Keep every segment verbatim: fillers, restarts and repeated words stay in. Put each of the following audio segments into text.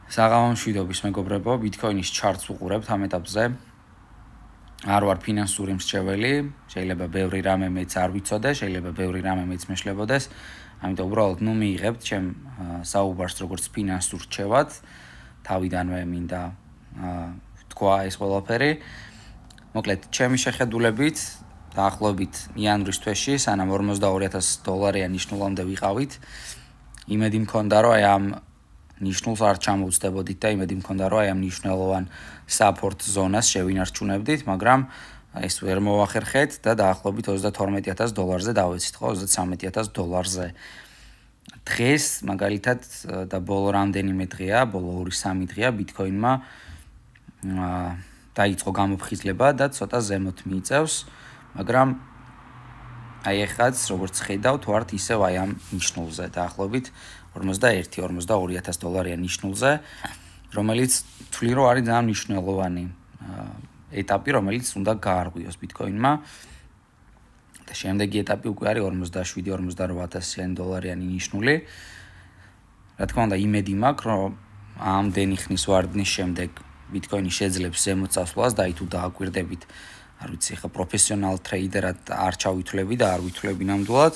საღამო მშვიდობის მეგობრებო, ბიტკოინის ჩარტს უყურებთ ამ ეტაპზე. არ ვარ ფინანსური მრჩეველი, შეიძლება ბევრი რამე მეც არ ვიცოდე, შეიძლება ბევრი რამე მეც მეშლებოდეს, ამიტომ უბრალოდ ნუ მიიღებთ ჩემ საუბარს როგორც ფინანსურ რჩევად, თავიდანვე მინდა თქვა ეს ყველაფერი. მოკლედ, ჩემი შეხედულებით დაახლოებით იანვრის თვეში, სანამ ორმოცდაორი ათასი დოლარიან ნიშნულამდე ვიყავით, იმედი მქონდა, რომ აი ამ ნიშნულს არ ჩამოვწდებოდით და იმედი მქონდა, რომ აი ამ მნიშვნელოვან support ზონას შევინარჩუნებდით, მაგრამ ეს ვერ მოახერხეთ და დაახლოებით ოცდათორმეტი ათასი დოლარზე დავეცით, ხო, ოცდათვრამეტი ათასი დოლარზე. დღეს მაგალითად და ბოლო რამდენიმე დღეა, ბოლო ორი სამი დღეა ბიტკოინმა დაიწყო გამოფხიზლება და ცოტა ზემოთ მიიწევს, მაგრამ აი ეხაც როგორც ხედავთ, ვართ ისევ აი ამ ნიშნულზე, დაახლოებით ორმოცდაერთი ორმოცდაორი ათასი დოლარიან ნიშნულზე, რომელიც თვლი რომ არის ძალიან მნიშვნელოვანი ეტაპი, რომელიც უნდა გაარღვიოს ბიტკოინმა. და შემდეგი ეტაპი უკვე არის ორმოცდაშვიდი ორმოცდაორი ათასიანი დოლარიანი ნიშნული. რა თქმა უნდა, იმედი მაქვს, რომ ამდენი ხნის ვარდნის შემდეგ ბიტკოინი შეძლებს ზემოთ წასვლას და აი თუ დააკვირდებით, არ ვიცი, ხა პროფესიონალ ტრეიდერად არ ჩავითვლები და არ ვითვლები ნამდვილად.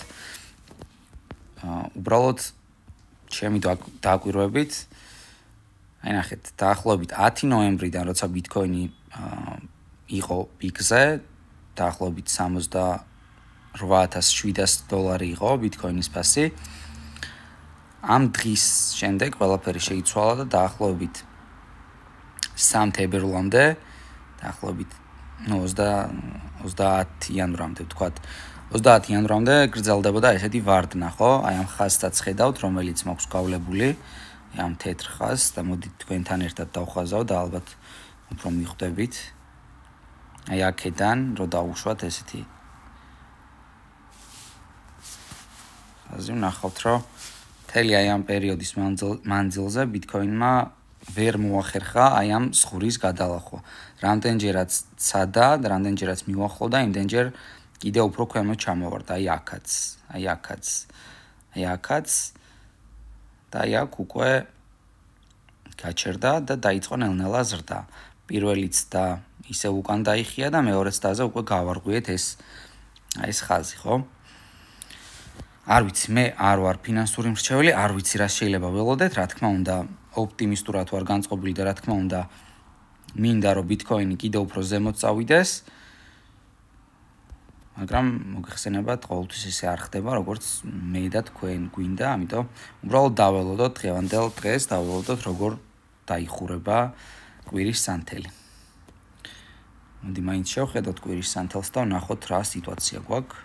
უბრალოდ ჩემი დააკვირვებით, აი ნახეთ, დაახლოებით ათი ნოემბრიდან, როცა ბიტკოინი იყო პიკზე, დაახლოებით სამოცდაორ ათას შვიდასი დოლარი იყო ბიტკოინის ფასი. ამ დღის შემდეგ ყველაფერი შეიცვალა და დაახლოებით სამ თებერვლამდე, დაახლოებით ოცდაათი იანვრამდე ვთქვათ, ოცდაათი იანვრამდე გრძელდებოდა ესეთი ვარდნა, ხო? აი ამ ხაზსაც ხედავთ, რომელიც მაქვს გავლებული, ამ თეთრ ხაზს და მოდით თქვენთან ერთად დავხაზავ და ალბათ უფრო მიხვდებით. აი აქედან რო დავუშვათ ესეთი ხაზი, ნახავთ, რომ მთელი აი ამ პერიოდის მანძილზე ბიტკოინმა ვერ მოახერხა აი ამ სხურის გადალახვა. რამდენჯერაც ცადა და რამდენჯერაც მიუახლოვდა, იმდენჯერ კიდევ უფრო ქვემოთ ჩამოვარდა, აი აქაც, აი აქაც, აი აქაც და აი აქ უკვე გაჩერდა და დაიწყო ნელ-ნელა ზრდა. პირველიც და ისევ უკან დაიხია და მეორეც დაზე უკვე გავარღვიეთ ეს აი ეს ხაზი, ხო? არ ვიცი, მე არ ვარ ფინანსური მრჩეველი, არ ვიცი რა შეიძლება ველოდეთ, რა თქმა უნდა, ოპტიმისტურად ვარ განწყობილი და რა თქმა უნდა, მინდა რომ ბიტკოინი კიდევ უფრო ზემოთ წავიდეს. მაგრამ მოგეხსენებათ, ყოველთვის ისე არ ხდება, როგორც მე და თქვენ გვინდა, ამიტომ უბრალოდ დაველოდოთ დღევანდელ დღეს, დაველოდოთ როგორ დაიხურება კვირის სანთელი. მოდი მაინც შევხედოთ კვირის სანთელს და ვნახოთ რა სიტუაცია გვაქვს.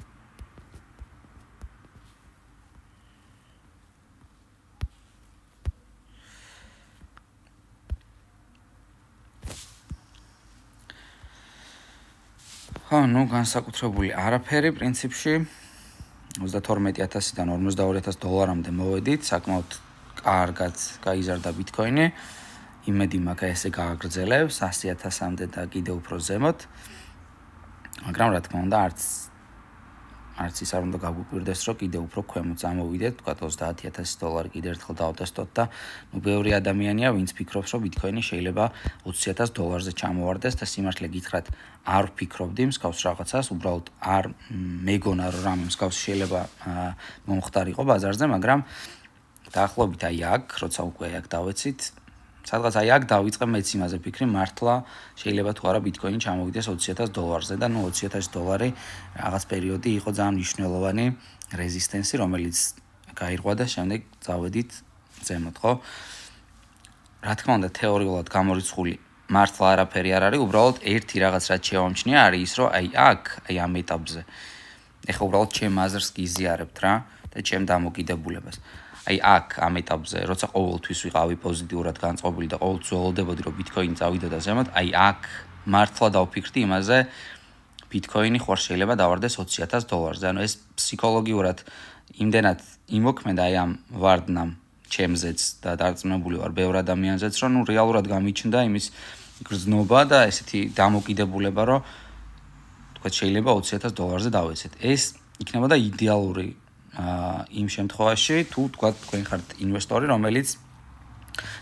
ხო, ნუ განსაკუთრებული არაფერი, პრინციპში ოცდათორმეტი ათასიდან ორმოცდაორი ათასი დოლარამდე მოვედით, საკმაოდ კარგად გაიზარდა ბიტკოინი. იმედი მაქვს ესე გააგრძელებს ასი ათასამდე და კიდევ უფრო ზემოთ. მაგრამ რა თქმა უნდა, არც არც ის არ უნდა გაგვიკვირდეს, რომ კიდევ უფრო ქვემოთ წამოვიდეთ, თქვათ ოცდაათი ათასი დოლარი კიდევ ერთხელ დავტესტოთ და ნუ ბევრი ადამიანია, ვინც ფიქრობს, რომ ბიტკოინი შეიძლება ოცი ათასი დოლარზე ჩამოვარდეს და სიმართლე გითხრათ, არ ვფიქრობდი მსგავს რაღაცას, უბრალოდ არ მეგონა, რომ რამე მსგავსი შეიძლება მომხდარიყო ბაზარზე, მაგრამ დაახლოებით აი აქ, როცა უკვე აქ დავეცით, სადღაც აი აქ დავიწყე მეც იმაზე ფიქრი, მართლა შეიძლება თუ არა ბიტკოინი ჩამოვიდეს ოცი ათასი დოლარზე და ნუ ოცი ათასი დოლარი რაღაც პერიოდი იყო ძალიან მნიშვნელოვანი რეზისტენსი, რომელიც გაირღვა და შემდეგ წავედით ზემოთ, ხო? რა თქმა უნდა, თეორიულად გამორიცხული მართლა არაფერი არ არის, უბრალოდ ერთი რაღაც რაც შევამჩნია არის ის, რომ აი აქ, აი ამ ეტაპზე ეხლა უბრალოდ ჩემ აზრს გიზიარებთ რა და ჩემ დამოკიდებულებას. აი აქ ამ ეტაპზე, როცა ყოველთვის ვიყავი პოზიტიურად განწყობილი და ყოველთვის ველოდებოდი, რომ ბიტკოინი წავიდოდა ზემოთ, აი აქ მართლა დავფიქრდი იმაზე, ბიტკოინი ხوار შეიძლება დავარდეს ოცი ათასი დოლარზე. ანუ ეს ფსიქოლოგიურად იმდენად იმოქმედა აი ამ ვარდნამ ჩემზეც და დარწმუნებული ვარ ბევრ ადამიანზეც, რომ ნუ რეალურად გამიჩნდა იმის გრძნობა და ესეთი დამოკიდებულება, რომ თქვა შეიძლება ოცი ათასი დოლარზე დავეცეთ. ეს იქნებოდა იდეალური იმ შემთხვევაში, თუ თქვა თქვენ ხართ ინვესტორი, რომელიც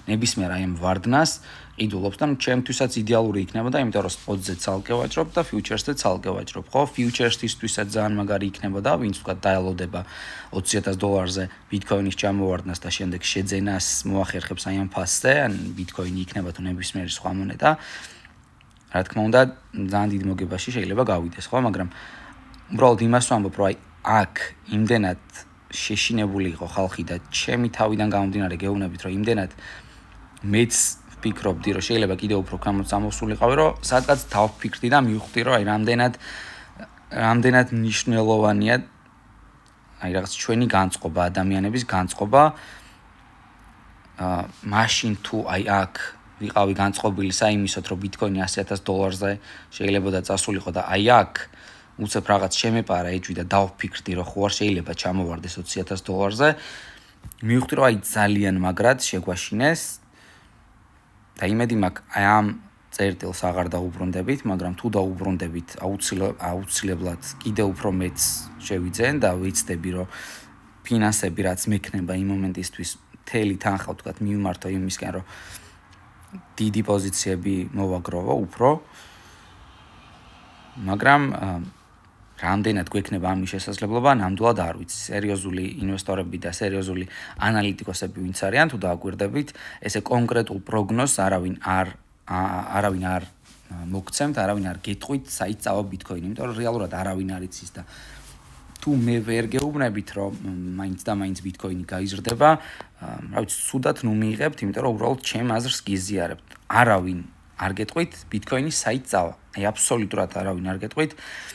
ნებისმიერ აი ამ ვარდნას ყიდულობს და ნუ ჩემთვისაც იდეალური იქნებოდა, იმიტომ რომ spot-ზე ცალკე ვაჭრობ და future-ზე ცალკე ვაჭრობ, ხო? Future-ისთვისაც ძალიან მაგარი იქნებოდა, ვინც თქვა დაელოდება ოცი ათას დოლარზე Bitcoin-ის ჩამოვარდნას და შემდეგ შეძენას მოახერხებს აი ამ ფასზე, ან Bitcoin-ი იქნება თუ ნებისმიერი სხვა მონეტა. რა თქმა უნდა, ძალიან დიდ მოგებაში შეიძლება გავიდეს, ხო? მაგრამ უბრალოდ იმას ვამბობ, რომ აი აქ იმდენად შეშინებული იყო ხალხი და ჩემი თავიდან გამომდინარე გეუბნებით, რომ იმდენად მეც ვფიქრობდი, რომ შეიძლება კიდევ უფრო გამოსულიყავი, რომ სადღაც დავფიქრდი და მივხვდი, რომ აი რამდენად რამდენად მნიშვნელოვანია აი რაღაც ჩვენი განწყობა, ადამიანების განწყობა აა მაშინ თუ აი აქ ვიყავი განწყობილი საიმისოდ, რომ Bitcoin-ი ასი ათას დოლარზე შეიძლება და წასულიყო და აი აქ უცებ რაღაც შემეპარა ეჭვი და დავფიქრდი, რომ ხო არ შეიძლება ჩამოვარდეს ოცი ათას დოლარზე. მივხვდი, რომ აი ძალიან მაგრად შეგვაშინეს და იმედი მაქვს აი ამ წერტილს აღარ დაუბრუნდებით, მაგრამ თუ დაუბრუნდებით, აუცილებლად კიდევ უფრო მეც შევიძენ და ვიცდები, რომ ფინანსები რაც მექნება იმ მომენტისთვის მთელი თანხა ვთქვათ მივმართო იმისკენ, რომ დიდი პოზიციები მოვაგროვო უფრო. მაგრამ რამდენად გვექნება ამის შესაძლებლობა, ნამდვილად არ ვიცი. სერიოზული ინვესტორები და სერიოზული ანალიტიკოსები ვინც არიან, თუ დააკვირდებით, ესე კონკრეტულ პროგნოზს არავინ არ არავინ არ მოგცემთ, არავინ არ გეტყვით, საით წავა Bitcoin-ი, იმიტომ რომ რეალურად არავინ არ იცის და თუ მე ვერ გეუბნებით, რომ მაინც და მაინც Bitcoin-ი გაიზრდება, რა ვიცი, ცუდად ნუ მიიღებთ, იმიტომ რომ უბრალოდ ჩემ აზრს გიზიარებთ. არავინ არ გეტყვით Bitcoin-ი საით წავა. აი აბსოლუტურად არავინ არ გეტყვით.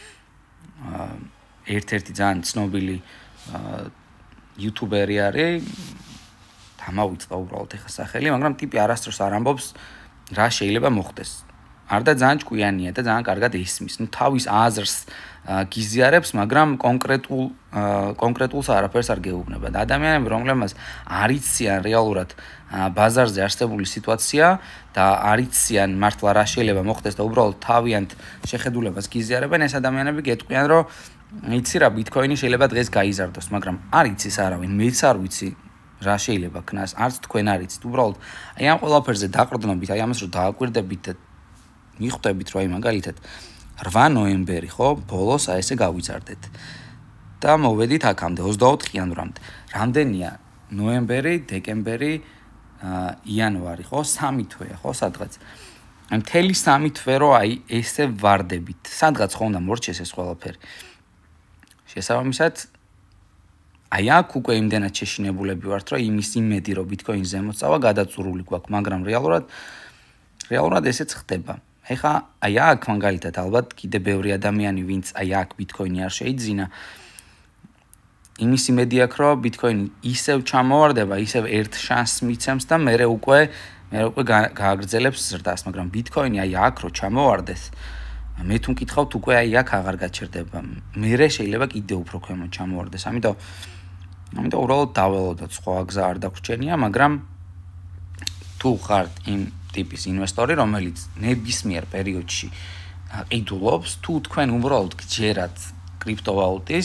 ერთ-ერთი ძალიან ცნობილი YouTuber-ი არის, დამავიწყდა უბრალოდ ეხა სახელი, მაგრამ ტიპი არასდროს არ ამბობს რა შეიძლება მოხდეს. არ და ძალიან ჭკვიანია და ძალიან კარგად ისმის. ნუ თავის აზრს გიზიარებს, მაგრამ კონკრეტულ კონკრეტულს არაფერს არ გეუბნება. და ადამიანები, რომლებმაც არ იციან რეალურად ბაზარზე არსებული სიტუაცია და არ იციან მართლა რა შეიძლება მოხდეს და უბრალოდ თავიანთ შეხედულებას გიზიარებენ, ეს ადამიანები გეტყვიან, რომ იცი რა, Bitcoin-ი შეიძლება დღეს გაიზარდოს, მაგრამ არ იცის არავინ, მეც არ ვიცი რა შეიძლება ქნას, არც თქვენ არ იცით. უბრალოდ აი ამ ყველაფერზე დაყრდნობით, აი ამას რომ დააკვირდებით და მიხვდებით, რომ აი მაგალითად რვა ნოემბერი, ხო, ბოლოს აი ესე გავიზარდეთ. და მოვედით აქამდე ოცდაოთხ იანვრამდე. რამდენია ნოემბერი, დეკემბერი, იანვარი, ხო, სამი თვეა, ხო, სადღაც. აი მთელი სამი თვე რო აი ესე ვარდებით. სადღაც ხო უნდა მორჩეს ეს ყველაფერი. შესაბამისად აი აქ უკვე იმდენად შეშინებულები ვართ, რომ იმის იმედი, რომ Bitcoin ზემოთ წავა, გადაწურული გვაქვს, მაგრამ რეალურად რეალურად ესეც ხდება. ეხა აი აქ მაგალითად ალბათ კიდე ბევრი ადამიანი, ვინც აი აქ Bitcoin-ი არ შეიძინა, იმის იმედი აქვს, რომ Bitcoin-ი ისევ ჩამოვარდება, ისევ ერთ შანსს მიცემს და მე უკვე მე უკვე გააგრძელებს ზრდას, მაგრამ Bitcoin-ი აი აქ რო ჩამოვარდეს, მე თუ მკითხავთ, უკვე აი აქ აღარ გაჩერდება. მერე შეიძლება კიდე უფრო ქვემოთ ჩამოვარდეს. ამიტომ ამიტომ უბრალოდ დაველოდოთ, სხვა გზა არ დაგვრჩენია, მაგრამ თუ ხართ იმ ტიპის ინვესტორი, რომელიც ნებისმიერ პერიოდში ყიდულობს, თუ თქვენ უბრალოდ გჯერათ კრიპტოვალუტის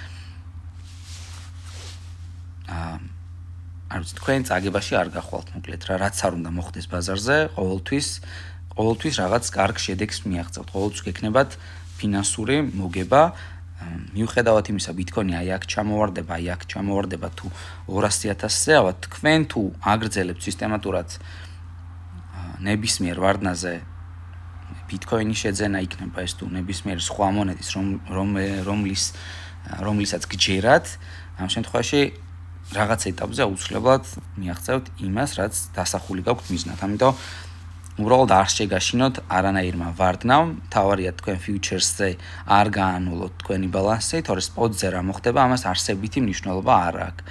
აა არ ვიცი, თქვენ წაგებაში არ გახვალთ, მოკლედ რა, რაც არ უნდა მოხდეს ბაზარზე, ყოველთვის ყოველთვის რაღაც კარგ შედეგს მიაღწევთ, ყოველთვის გექნებათ ფინანსური მოგება. მიუხედავად იმისა, Bitcoin-ი აი აქ ჩამოვარდება, აი აქ ჩამოვარდება თუ ორასი ათასზე, ალბათ თქვენ თუ აგრძელებთ სისტემატურად ნებისმიერ ვარდნაზე Bitcoin-ი შეძენა იქნება ეს თუ ნებისმიერ სხვა მონეტის, რომლის რომლისაც გჯერათ, ამ შემთხვევაში რაღაც ეტაპზე აუცილებლად მიაღწევთ იმას, რაც დასახული გაქვთ მიზნად. ამიტომ უბრალოდ არ შეგაშინოთ არანაირმა ვარდნამ, თავარია თქვენ futures-ზე არ გაანულოთ თქვენი ბალანსი, თორე spot-ზე რა მოხდება, ამას არსებითი მნიშვნელობა არ აქვს.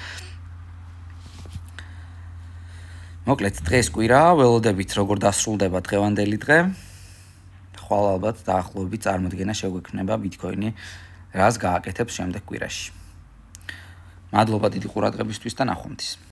მოკლედ, დღეს კვირა, ველოდებით როგორ დასრულდება დღევანდელი დღე. ხვალ ალბათ დაახლოებით წარმოდგენა შეგვექნება Bitcoin-ი, რას გააკეთებს შემდეგ კვირაში. მადლობა დიდი ყურადღებისთვის და ნახვამდის.